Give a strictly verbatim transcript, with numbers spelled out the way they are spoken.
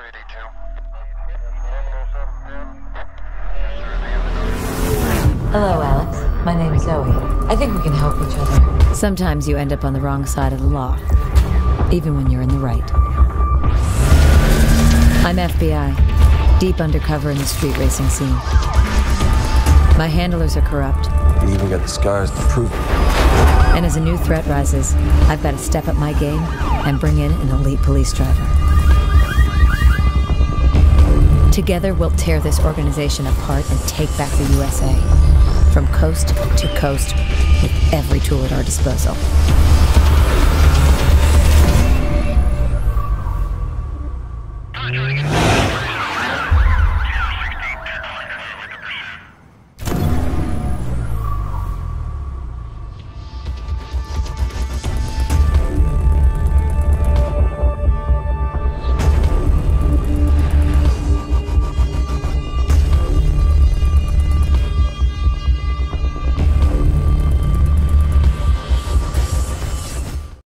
Hello, Alex. My name is Zoe. I think we can help each other. Sometimes you end up on the wrong side of the law, even when you're in the right. I'm F B I, deep undercover in the street racing scene. My handlers are corrupt. You even got the scars to prove it. And as a new threat rises, I've got to step up my game and bring in an elite police driver. Together, we'll tear this organization apart and take back the U S A. From coast to coast, with every tool at our disposal. Come on,